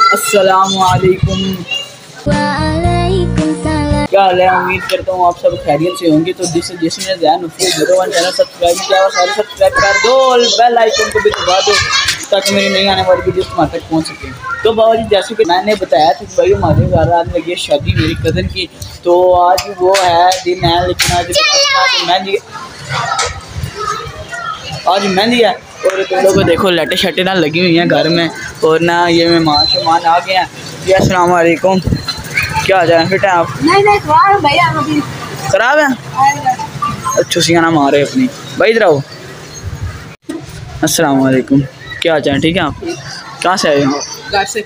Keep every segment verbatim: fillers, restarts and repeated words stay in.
अस्सलामु अलैकुम। क्या हाल है? उम्मीद करता हूँ आप सब खैरियत से होंगे। तो जिस जिसने Zain Hufi zero one channel subscribe किया वो सारे सब्सक्राइब कर दो और बेल आइकन को भी दबा दो ताकि मेरी नई आने वाली वीडियो तुम्हारे तक पहुँच सके। तो बाबा जी जैसे कि मैंने बताया था भाई हमारे घर आज लगी है शादी मेरी कज़न की। तो आज वो है दिन है, लेकिन आज मेहंदी आज मेहंदी है और तुम लोगों को देखो लाइटें शाइटें ना लगी हुई हैं घर में और ना ये मेहमान शेमान आ गए हैं। जी अस्सलाम वालेकुम, क्या आ जाए फिट है आप? नहीं नहीं खराब भैया अभी खराब है। अच्छी सी ना मारे अपनी भाई इधर आओ। अस्सलाम वालेकुम, क्या आ जाए? ठीक है आप कहाँ से आए हो? घर से।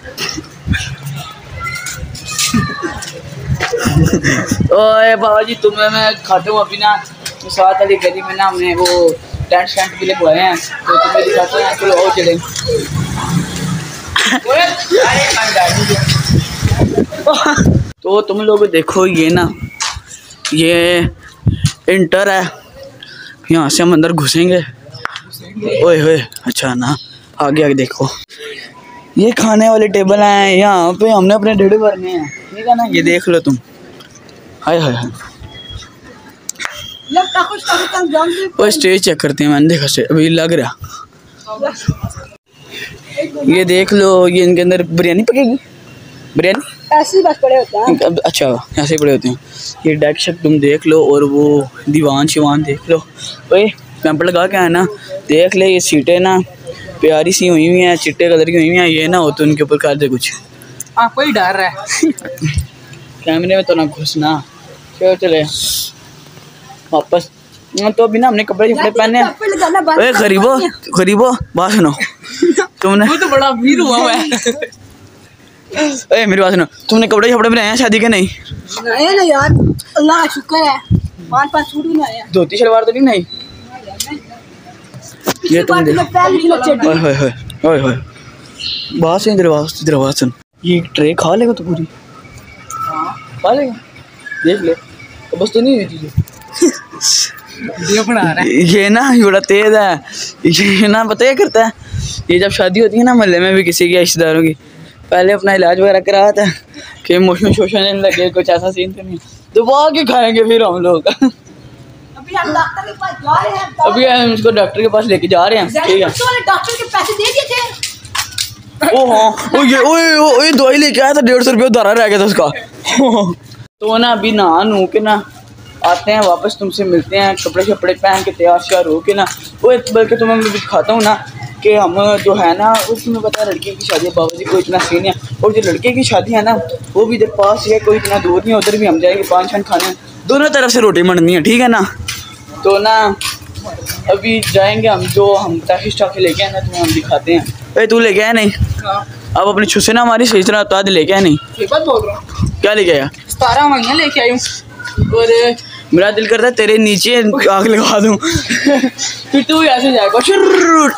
ओए बाबा जी तुम्हें मैं खाते हूँ अभी ना साथ वाली गली में ना हमने वो टेंट शेंट भी लगवाए हैं तो तुम्हें दिखाते हैं। चलो आओ चलें। तो तुम लोग देखो ये ना ये इंटर है, यहाँ से हम अंदर घुसेंगे। ओए होए अच्छा ना आगे आगे देखो ये खाने वाले टेबल हैं, यहाँ पे हमने अपने ढेड़े भरने हैं, ठीक है ना? ये देख लो तुम। हाय हाय हाय वो स्टेज चेक करते हैं, मैंने देखा से अभी लग रहा। ये देख लो ये इनके अंदर बिरयानी पकेगी। बिरयानी ऐसे बस पड़े होते हैं। अच्छा ऐसे पड़े होते हैं। ये डेक शेक तुम देख लो और वो दीवान शिवान देख लो। ओए कैंप लगा के आना देख ले। ये सीटें ना प्यारी सी हुई हुई हैं, चिट्टे कलर की हुई हुई हैं। ये ना हो तो उनके ऊपर कर दे कुछ। आपको ही डर है कैमरे में तो ना घुसना। चलो चले वापस। तो अभी ना हमने कपड़े कपड़े पहने हैं। ओए गरीबो गरीबो बात सुनो तुमने वो तो बड़ा अमीर हुआ है। ओए मेरी बात सुनो, तुमने कपड़े कपड़े बनाए हैं शादी के? नहीं नहीं नहीं यार अल्लाह का शुक्र है पाँच पाँच सूट बनाए हैं। धोती शलवार तो नहीं? नहीं ये तुम देख। ओए होए होए ओए होए बात सुन इधर बात इधर बात सुन। ये ट्रे खा लेगा तो पूरी खा लेगा देख ले तो बस तो नहीं हुई चीज़ें। वीडियो बना रहा है ये ना ये बड़ा तेज है। ये ना पता है करता है ये जब शादी होती है ना मोहल्ले में भी किसी के रिश्तेदारों की पहले अपना इलाज वगैरह कराया था कि मोशन शोशन नहीं लगे कुछ ऐसा सीन तो नहीं दबा के खाएंगे फिर हम लोग। अभी हम डॉक्टर के पास जा रहे हैं। अभी हम इसको डॉक्टर के पास लेके जा रहे हैं। ठीक है डॉक्टर के पैसे दे दिए थे। ओ हाँ ओ ये ओए ओए दवाई लेके आया था डेढ़ सौ रुपये उधारा रह गया था उसका। तो ना अभी नहा नू के ना आते हैं वापस तुमसे मिलते हैं कपड़े शपड़े पहन के तैयार श्यार हो के ना। वो बल्कि तुम्हें मैं दिखाता हूँ ना कि हम जो है ना वो तुम्हें पता है लड़के की शादी है बाबा जी कोई इतना सीन है और जो लड़के की शादी है ना वो भी इधर पास है कोई इतना दूर नहीं है। उधर भी हम जाएंगे पान छान खाने दोनों तरफ से रोटी मंडनी है, ठीक है ना? तो ना अभी जाएंगे हम जो हम टाफी स्टाफी लेके आए ना तुम्हें हम दिखाते हैं। अरे तू लेके आया नहीं? अब अपनी छुसे ना हमारी सही तरह तो लेके आया नहीं? बोल रहा हूँ क्या लेके आया? सतारह महीने लेके आई हूँ और मेरा दिल करता है तेरे नीचे आग लगा दूँ फिर तू ऐसे जाएगा।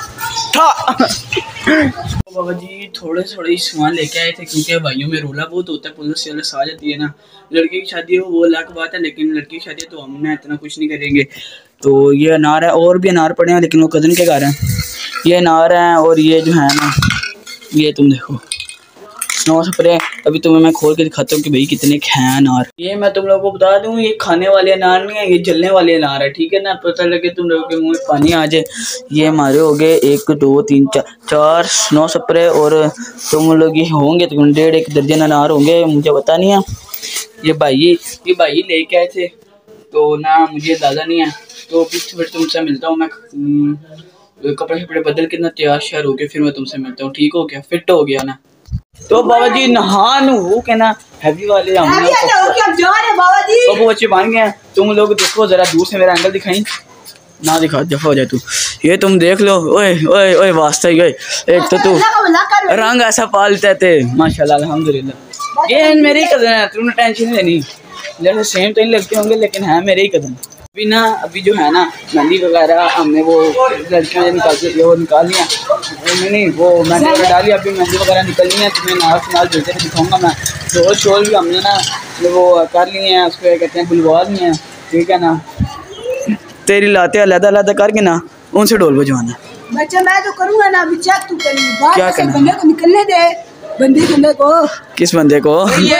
बाबा जी थोड़े थोड़े सामान लेके आए थे क्योंकि भाइयों में रोला बहुत होता है, पुलिस वाले आ जाती है ना। लड़के की शादी हो वो अलग बात है लेकिन लड़की की शादी है तो हम ना इतना कुछ नहीं करेंगे। तो ये अनार है और भी अनार पड़े हैं लेकिन वो कज़न के घर हैं। ये अनार हैं और ये जो है ना ये तुम देखो स्नो स्प्रे। अभी तुम्हें मैं खोल के दिखाता हूँ कि भाई कितने हैं अनार। ये मैं तुम लोगों को बता दूँ ये खाने वाले अनार नहीं है ये जलने वाले अनार है, ठीक है ना? पता लगे तुम लोगों के मुंह में पानी आ जाए। ये हमारे हो गए एक दो तीन चार चार स्नो स्प्रे और तुम लोग ये होंगे तो डेढ़ एक दर्जन अनार होंगे, मुझे पता नहीं है। ये भाई ये भाई लेके आए थे तो ना मुझे ज़्यादा नहीं है तो फिर तुमसे मिलता हूँ मैं कपड़े शपड़े बदल के ना तैयार श्यार होके फिर मैं तुमसे मिलता हूँ। ठीक हो गया? फिट हो गया ना? तो बाबा जी नहा नू के ना हैवी वाले हमने पप्पू बच्चे बन गए हैं। तुम लोग देखो जरा दूर से मेरा एंगल दिखाई ना दिखा दफा हो जाए तू। ये तुम देख लो ओए ओए ओए वास्ता ही गए एक तो तू रंग ऐसा पालते थे माशाल्लाह अल्हम्दुलिल्लाह। ये मेरे कज़न है तुमने टेंशन नहीं लेनी जैसे सेम तो नहीं लगते होंगे लेकिन है मेरे ही कज़न। अभी ना अभी जो है ना मेहंदी वगैरह हमने वो लड़कियाँ निकाल वो निकाल लिया नहीं नहीं वो मेहंदी वगैरह डाली। अभी मेहंदी वगैरह निकलनी है तुम्हें नाल नाल जलते हुए दिखाऊंगा मैं। ढोल शोल भी हमने ना वो कर लिए हैं उसको कहते हैं बुलवा लिए हैं, ठीक है ना? तेरी लाते अलग अलग करके ना उनसे ढोल बजवाना। बच्चा मैं तो करूँगा ना अभी चेक तू करिए क्या करना? बंदे को निकलने दे बंदे बंदे को किस बंदे को? ये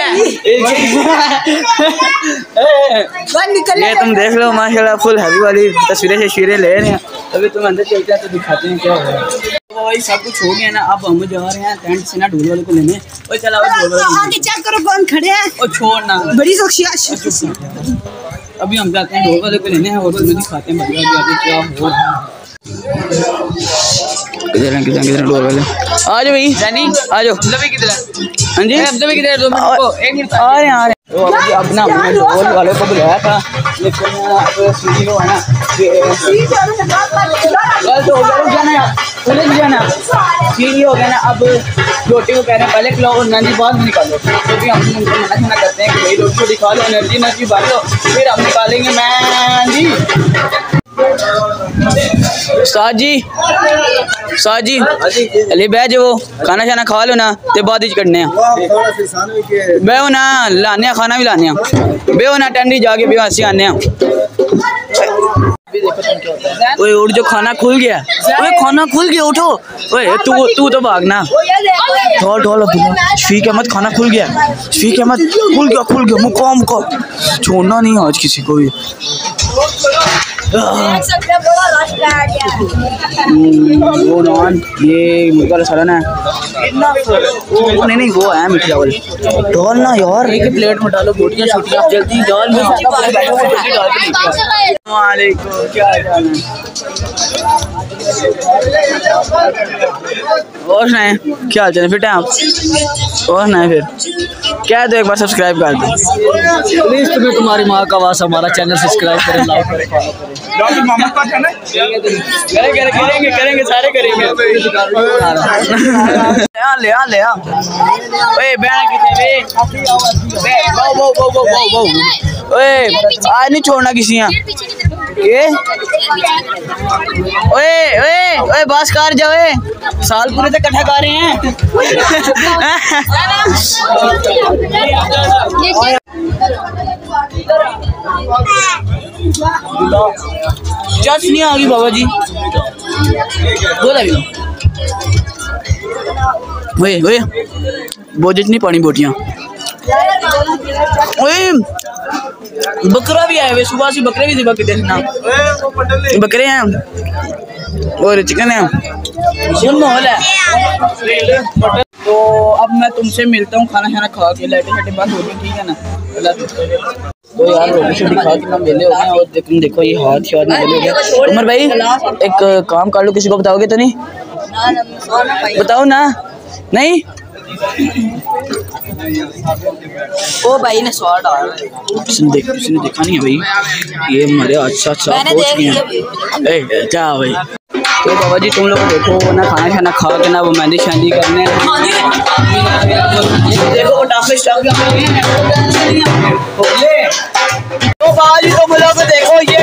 तुम देख लो माशाल्लाह फुल हैवी वाली तस्वीरें तस्वीरें ले रहे हैं। अभी तुम अंदर चलते हैं तो दिखाते हैं क्या हो रहा है। तो भाई सब कुछ हो गया ना, अब हम जा रहे हैं टेंट से ना ढोल वाले को लेने। और चला आगे चेक करो कौन खड़े हैं और छोड़ना बड़ी शख्सियत। अभी हम जाते हैं ढोल वाले को लेने हैं और तुम्हें दिखाते हैं बढ़िया आगे क्या हो रहा है। किधर हैं किधर किधर ढोल वाले? आ जाओ भाई जानी आ जाओ। किधर है? हाँ जी अब्दुल किधर है? दो मिनट को एक मिनट आ रहे हैं आ रहे हैं। तो अभी अब ना हमने ढोल वाले को बुलाया था लेकिन सीधी को है ना गलत हो गया, रुक जाना यार पुलिस जाना सीधी हो गया ना। अब रोटी को कह रहे हैं पहले खिलाओ और नंदी बाद में निकालो, क्योंकि हम उनको मना मना करते हैं कि भाई रोटी को दिखा लो एनर्जी एनर्जी बांट लो फिर हम निकालेंगे। मैं जी उस्ताद जी उस्ताद जी अली बह जाओ खाना शाना खा लो ना ते बाद करने बेहो ना लाने खाना भी लाने बेहो ना टेंडी जाके बेहो असी आने। ओए उठ जो खाना खुल गया। ओए खाना खुल गया उठो। ओए तू तू तो भागना ढोल ढोल शफीक अहमद खाना खुल गया। शफीक अहमद खुल गया खुल गया मुकाम को छोड़ना नहीं आज किसी को भी। वो नॉन ये मुर्गा सालन है वो नहीं नहीं वो है मीठा चावल ढोल ना यार एक प्लेट में डालो बोटियां छोटियां जल्दी दाल में वालेकुम क्या हाल है और सुनाए क्या हाल चाल फिट है आप और सुनाए फिर क्या दो एक बार सब्सक्राइब कर दो प्लीज तुम्हें तुम्हारी माँ का आवाज़ हमारा चैनल सब्सक्राइब करें लाइक करें करेंगे करेंगे करेंगे सारे करेंगे ले आ ले आ ओए बैठ कितने बे वो वो वो वो वो वो ओए आज नहीं छोड़ना किसी यहाँ ये ओए ओए ओए बस कर जाओ साल पूरे तक इकट्ठा कर रहे हैं। जस्ट नहीं आ गई बाबा जी बोला भी ओए ओए बोझ नहीं पानी बोटियां ओए बकरा भी आया वे सुबह से बकरे भी दिखा के देखना बकरे हैं और चिकन है सुन माहौल है। तो अब मैं तुमसे मिलता हूँ खाना खाना खा के लाइटें शाइटें बंद हो गई ठीक है ना। तो यार रोटी शोटी खा के ना मेले हो गए और तुम देखो ये हाथ शाथ में मेले हो गए। उमर भाई एक काम कर लो किसी को बताओगे तो नहीं बताओ ना नहीं ओ भाई ने स्वाद डाला किसी देख किसी ने देखा नहीं है भाई ये हमारे अच्छा अच्छा ए क्या भाई। तो बाबा जी तुम लोग देखो ना खाना खाना खा के ना वो मेहंदी शहंदी करने देखो पटाखे तो बाबा जी तुम लोग देखो ये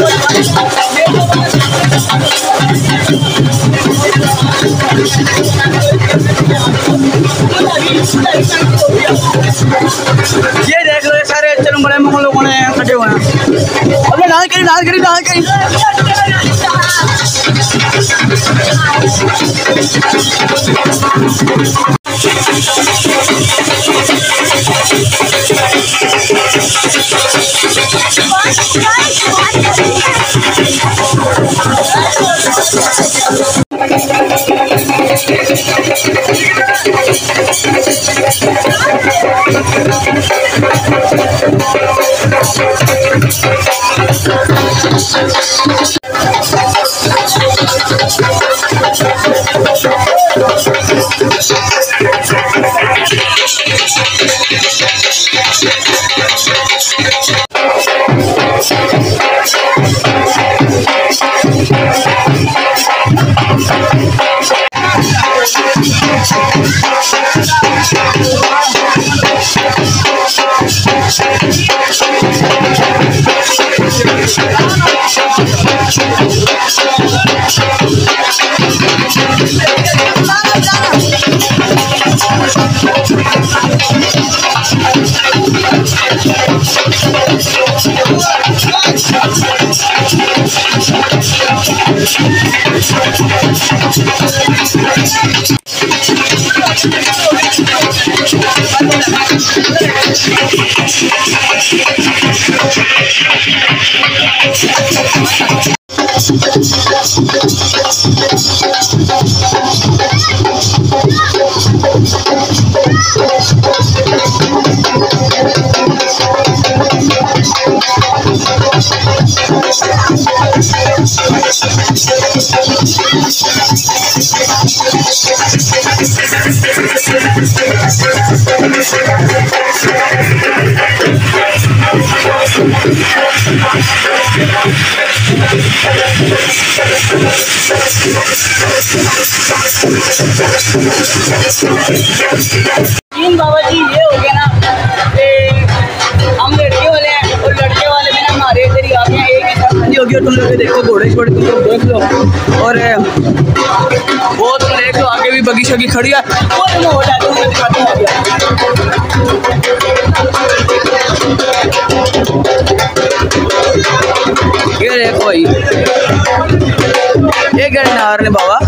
ये देख लो ये सारे चलो बड़े मंगल लोगों ने खड़े हुए हैं। अबे डांस करी डांस करी डांस करी तीन बाबा जी ये हो गया ना कि हम लड़के वाले हैं और लड़के वाले भी ना हमारे इधर ही आते हैं। एक ही साथ शादी होगी और तुम लोग देखो घोड़े छोड़े तुम लोग देख लो और वो तुम देख लो आगे भी बगी शगी खड़ी है और मैं हो जाता हूँ दिखाता हूँ ये देखो भाई ये गए नार ने बाबा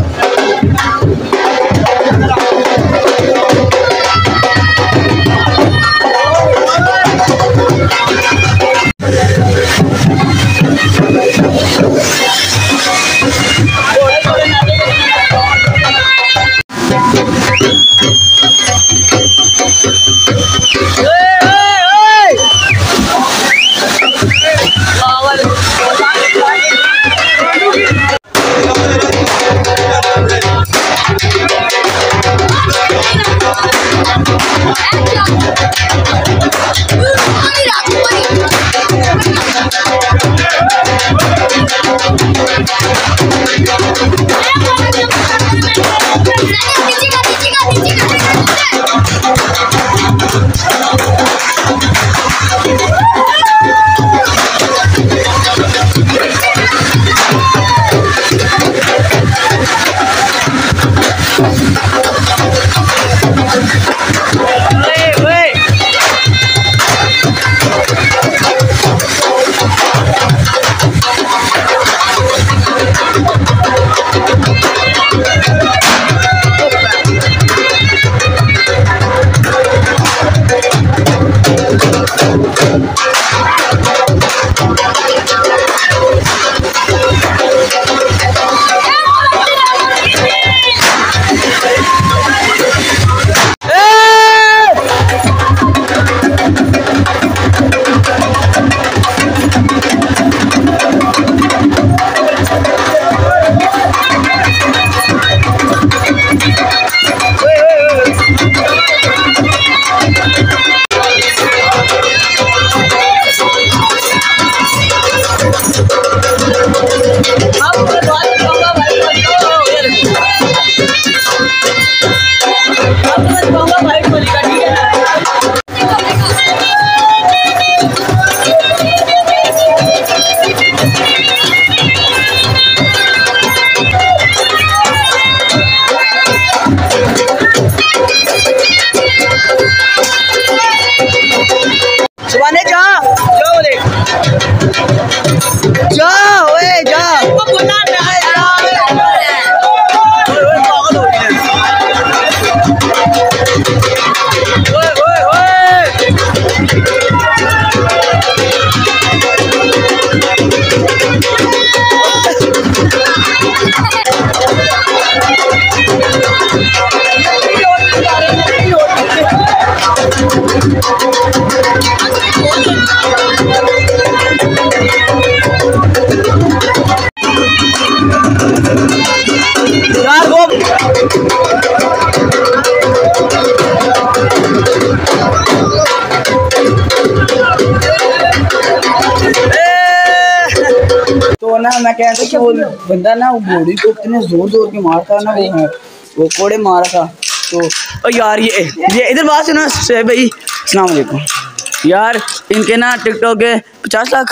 ना मैं कह रहा था कि वो बंदा ना वो घोड़ी को इतने जोर जोर के मारता ना वो वो कोड़े मारा था तो ओ यार ये ये इधर बात सुनो भाई अस्सलाम वालेकुम यार इनके ना टिकटॉक के पचास लाख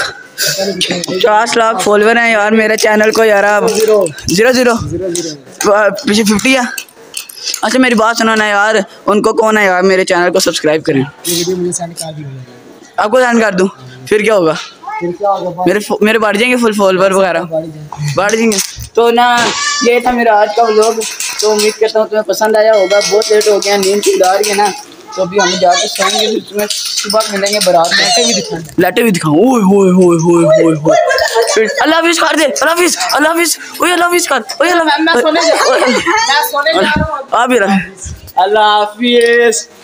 पचास लाख फॉलोवर हैं यार मेरे चैनल को यार आप जीरो जीरो पीछे फिफ्टी है। अच्छा मेरी बात सुनो ना यार उनको कौन है यार मेरे चैनल को सब्सक्राइब करें। आपको सेंड कर दूँ फिर क्या होगा मेरे मेरे बढ़ जाएंगे फुल फॉलोवर वगैरह बढ़ जाएंगे। तो ना ये था मेरा आज का व्लॉग। तो उम्मीद करता हूँ तुम्हें पसंद आया होगा। बहुत लेट हो गया, नींद की आ रही है ना, तो अभी हम जाके सोएंगे, फिर तुम्हें सुबह मिलेंगे बारात में। लाइटें भी दिखाऊं लाइटें भी दिखाऊं ओए होए होए होए होए होए। अल्लाह हाफिज़ कर दे, अल्लाह हाफिज़ अल्लाह हाफिज़ ओए अल्लाह हाफिज़ कर ओए अल्लाह मैं सोने जा मैं सोने जा रहा हूं। आ भी रहा अल्लाह हाफिज़।